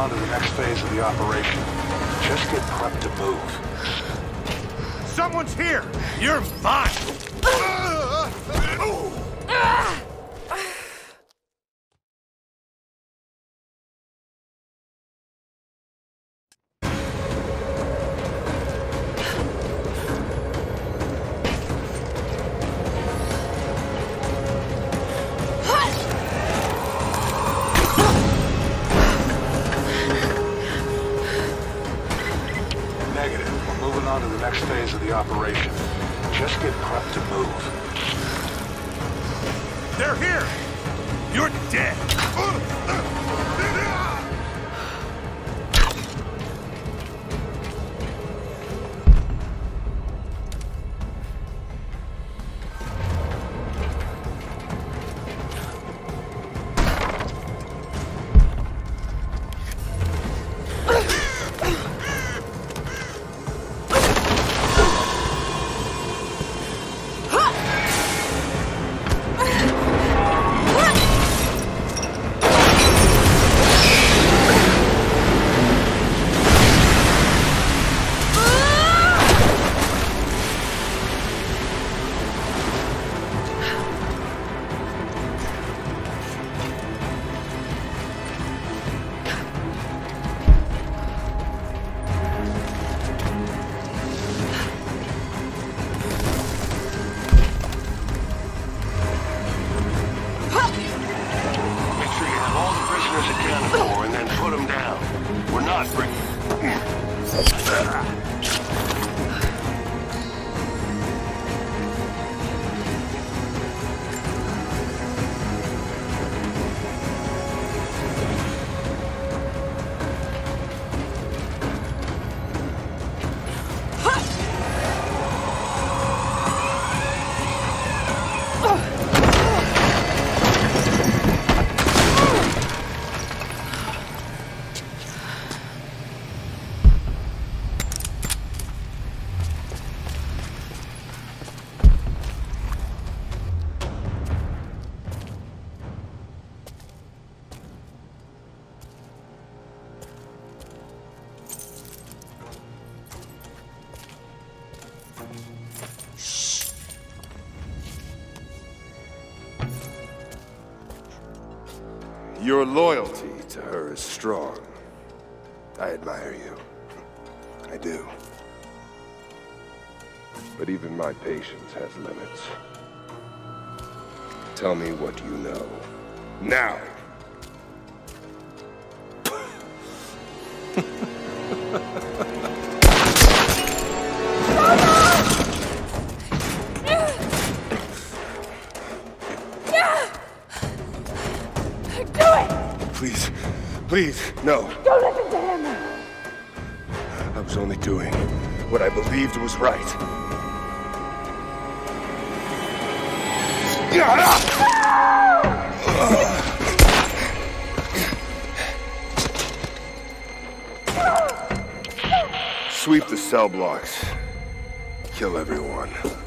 on to the next phase of the operation. Just get prepped to move. Someone's here! You're mine! On to the next phase of the operation. Just get prepped to move. They're here! You're dead! Your loyalty to her is strong. I admire you. I do. But even my patience has limits. Tell me what you know. Now! Please, please, no. Don't listen to him! I was only doing what I believed was right. Sweep the cell blocks. Kill everyone.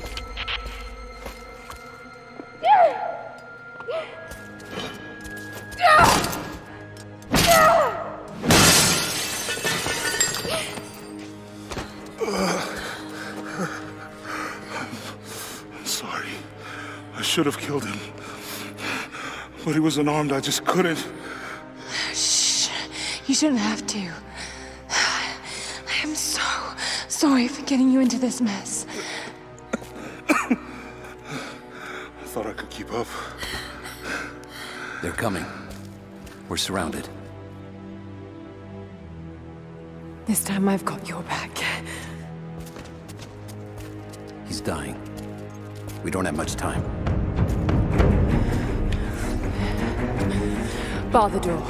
I should have killed him. But he was unarmed, I just couldn't. Shh. You shouldn't have to. I am so sorry for getting you into this mess. I thought I could keep up. They're coming. We're surrounded. This time I've got your back. He's dying. We don't have much time. Bar the door.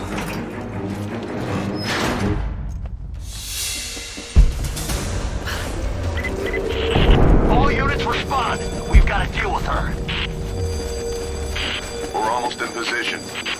All units respond. We've got to deal with her. We're almost in position.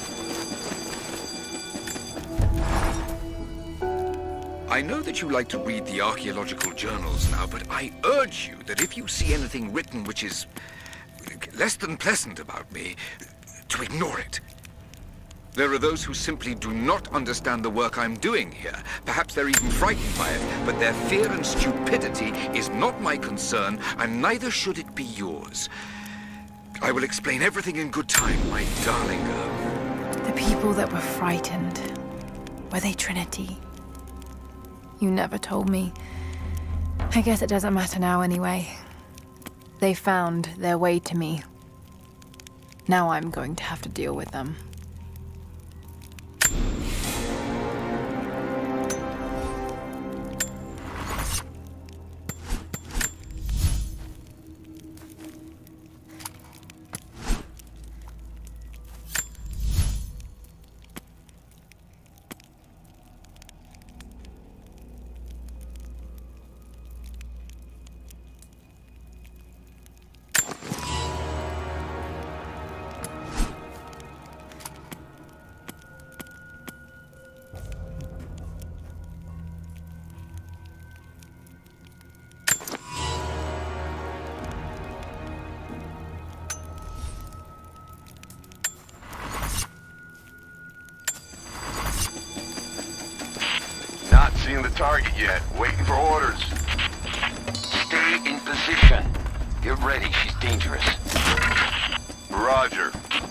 I know that you like to read the archaeological journals now, but I urge you that if you see anything written which is less than pleasant about me, to ignore it. There are those who simply do not understand the work I'm doing here. Perhaps they're even frightened by it, but their fear and stupidity is not my concern, and neither should it be yours. I will explain everything in good time, my darling girl. The people that were frightened, were they Trinity? You never told me. I guess it doesn't matter now anyway. They found their way to me. Now I'm going to have to deal with them. Not seeing the target yet. Waiting for orders. Stay in position. Get ready, she's dangerous. Roger.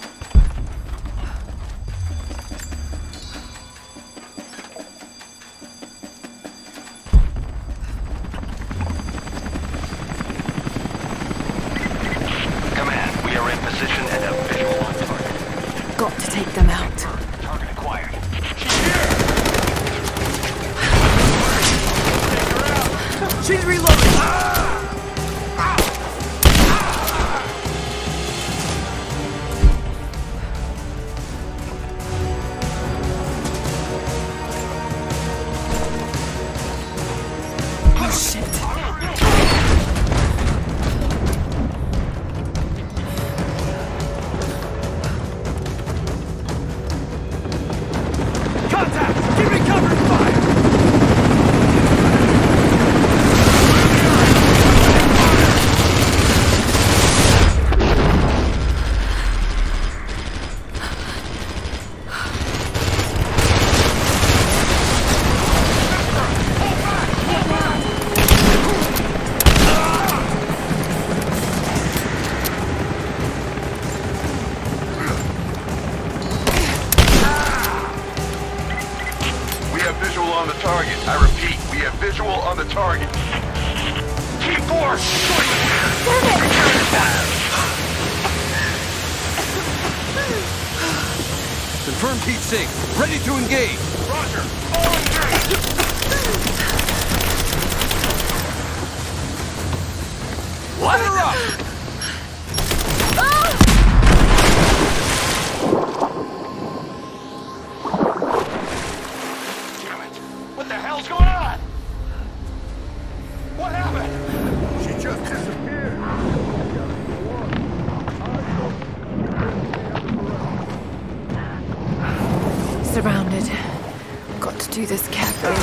Command, we are in position and have visual on target. Got to take them out. Target acquired. She's reloading! Oh, shit. Contact! Keep me covered! Fire! On the target. I repeat, we have visual on the target. T4! Confirm heat sink. Ready to engage. Roger. All engaged. Light her up! What the hell's going on? What happened? She just disappeared. Surrounded. Got to do this carefully.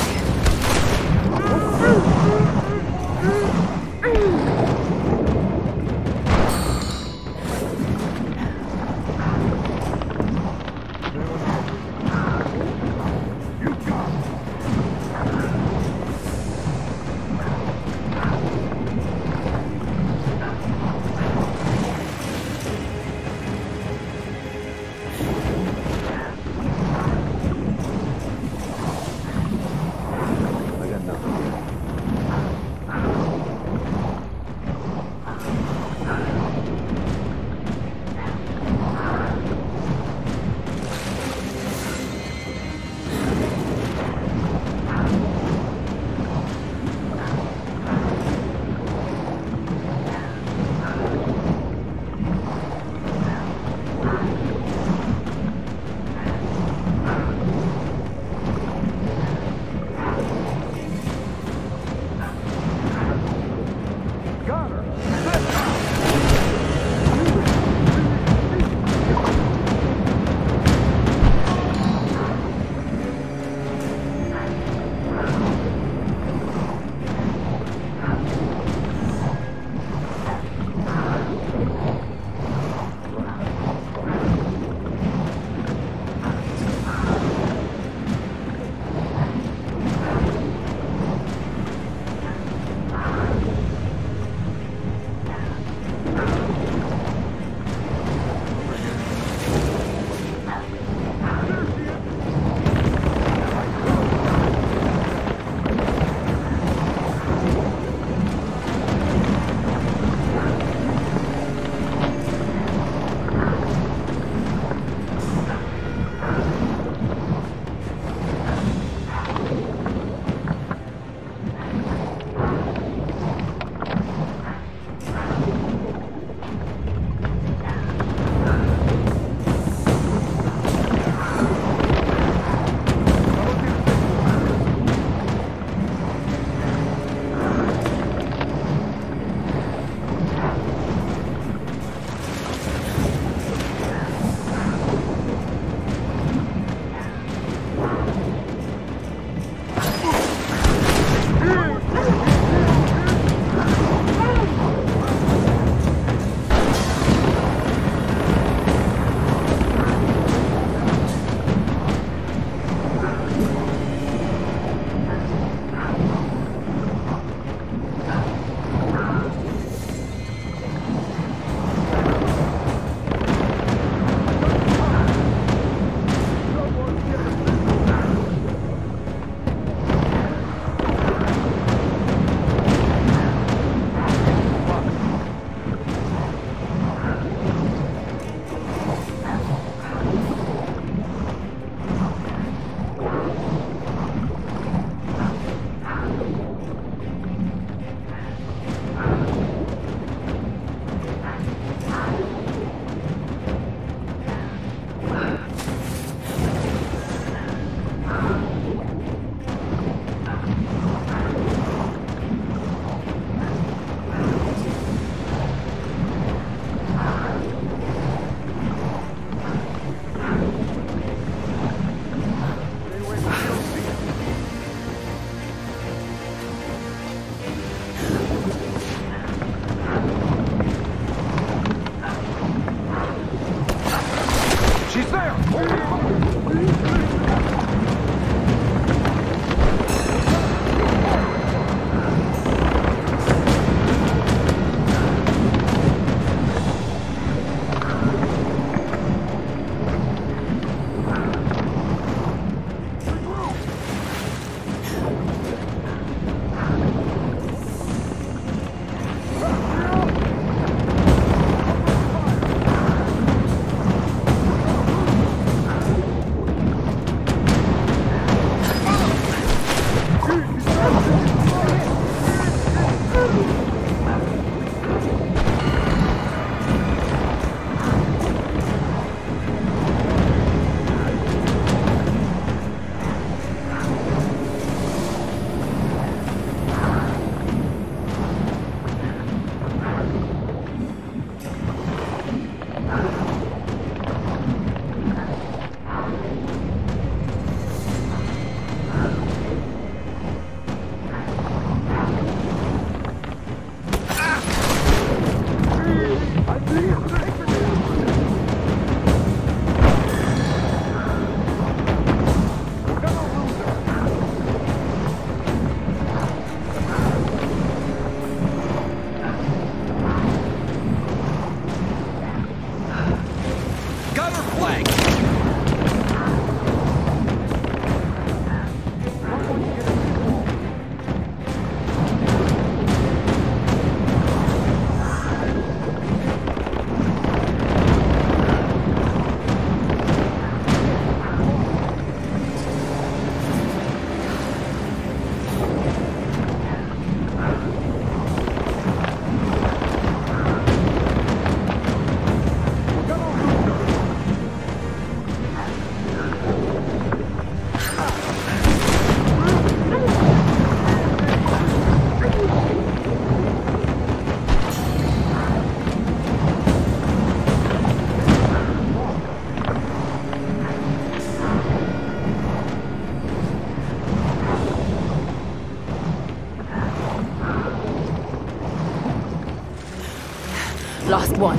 Last one.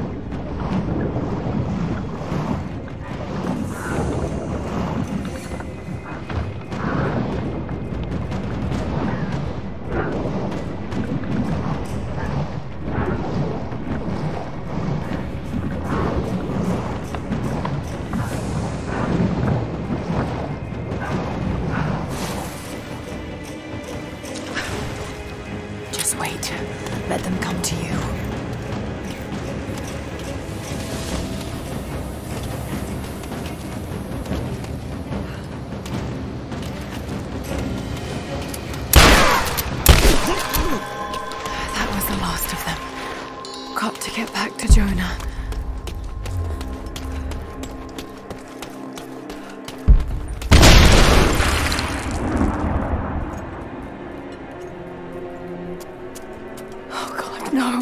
Just wait. Let them come to you. Got to get back to Jonah. Oh God, no.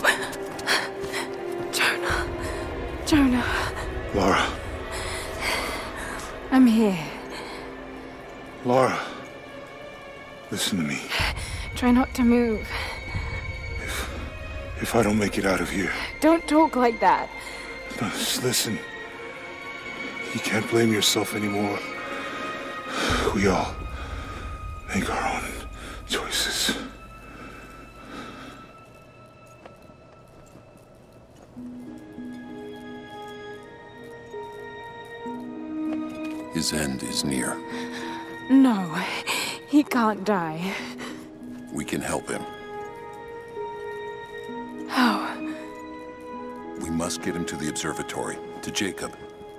Jonah. Lara. I'm here. Lara. Listen to me. Try not to move. If I don't make it out of here... Don't talk like that. No, just listen. You can't blame yourself anymore. We all make our own choices. His end is near. No, he can't die. We can help him. How? We must get him to the observatory, to Jacob.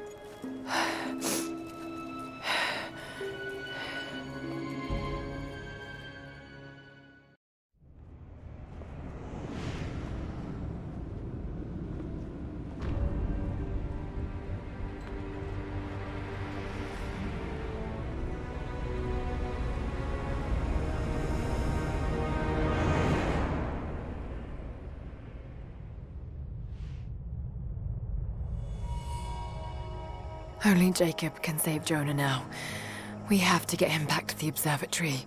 Only Jacob can save Jonah now. We have to get him back to the observatory.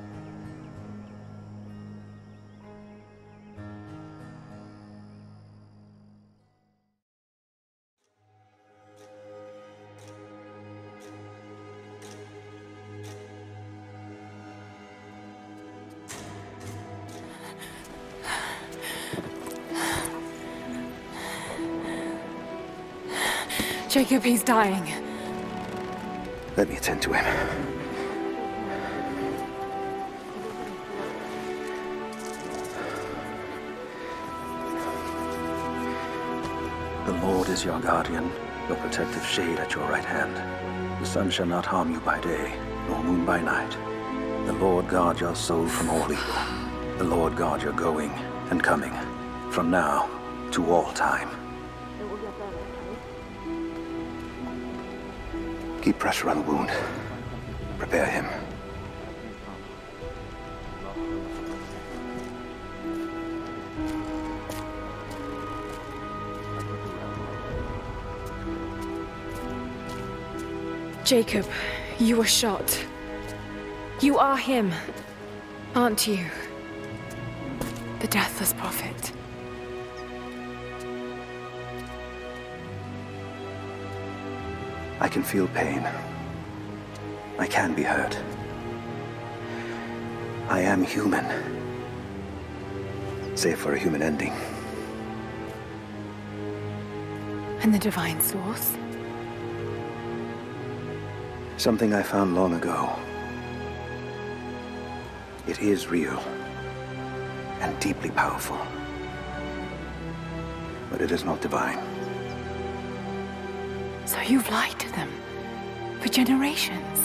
Jacob, he's dying. Let me attend to him. The Lord is your guardian, your protective shade at your right hand. The sun shall not harm you by day, nor moon by night. The Lord guard your soul from all evil. The Lord guard your going and coming, from now to all time. Keep pressure on the wound. Prepare him. Jacob, you were shot. You are him, aren't you? The deathless prophet. I can feel pain. I can be hurt. I am human. Save for a human ending. And the divine source? Something I found long ago. It is real and deeply powerful. But it is not divine. So you've lied to them for generations.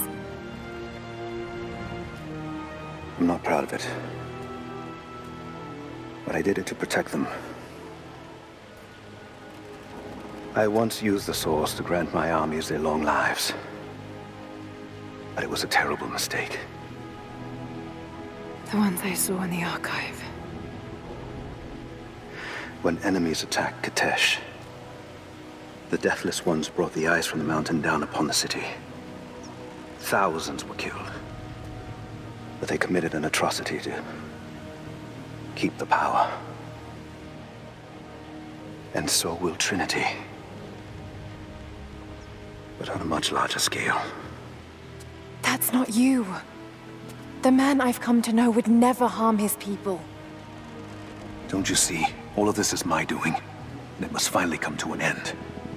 I'm not proud of it. But I did it to protect them. I once used the Source to grant my armies their long lives. But it was a terrible mistake. The ones I saw in the archive. When enemies attacked Katesh, the Deathless Ones brought the ice from the mountain down upon the city. Thousands were killed. But they committed an atrocity to keep the power. And so will Trinity. But on a much larger scale. That's not you. The man I've come to know would never harm his people. Don't you see? All of this is my doing. And it must finally come to an end.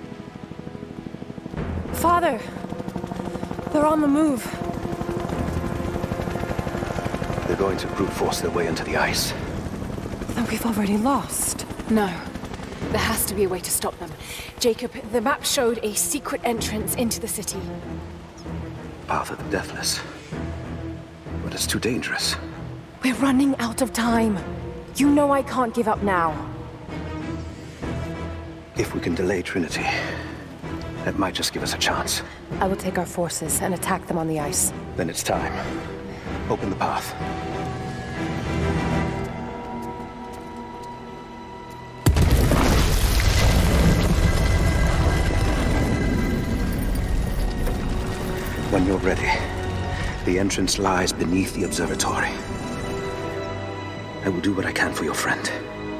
Father! They're on the move. They're going to brute force their way into the ice. Then we've already lost. No. There has to be a way to stop them. Jacob, the map showed a secret entrance into the city. Path of the Deathless. But it's too dangerous. We're running out of time. You know I can't give up now. If we can delay Trinity, that might just give us a chance. I will take our forces and attack them on the ice. Then it's time. Open the path. When you're ready, the entrance lies beneath the observatory. I will do what I can for your friend.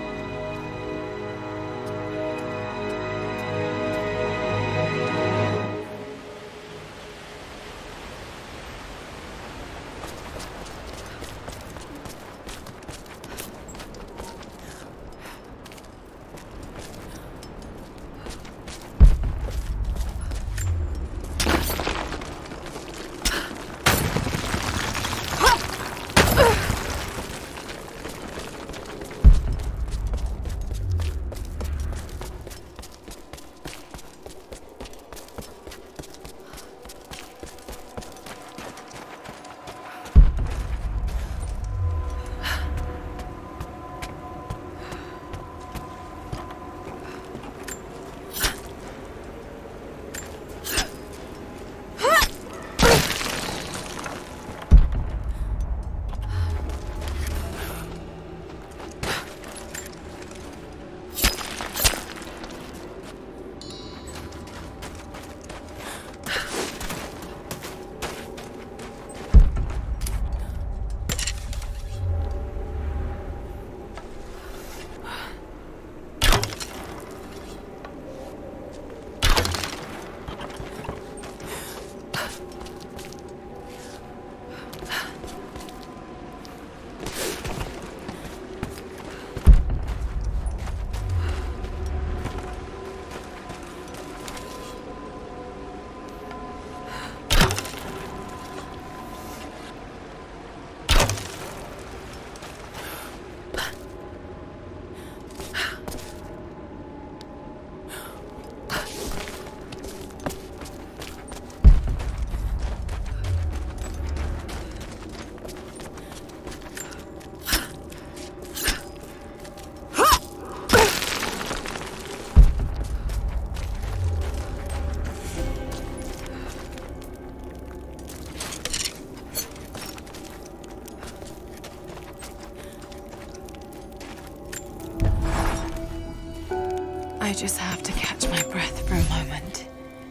I just have to catch my breath for a moment.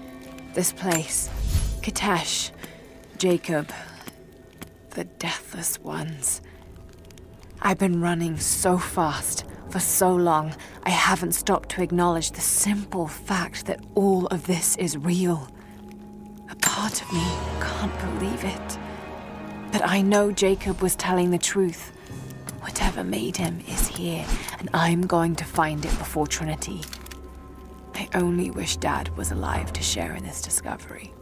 This place, Katesh, Jacob, the Deathless Ones. I've been running so fast for so long, I haven't stopped to acknowledge the simple fact that all of this is real. part of me can't believe it. But I know Jacob was telling the truth. Whatever made him is here, and I'm going to find it before Trinity. I only wish Dad was alive to share in this discovery.